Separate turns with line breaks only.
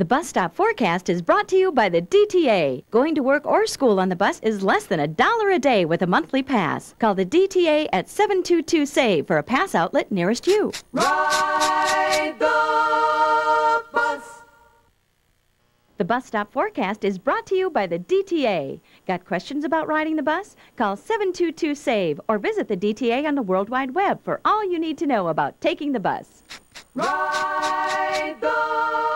The bus stop forecast is brought to you by the DTA. Going to work or school on the bus is less than $1 a day with a monthly pass. Call the DTA at 722-SAVE for a pass outlet nearest you.
Ride the bus.
The bus stop forecast is brought to you by the DTA. Got questions about riding the bus? Call 722-SAVE or visit the DTA on the World Wide Web for all you need to know about taking the bus.
Ride the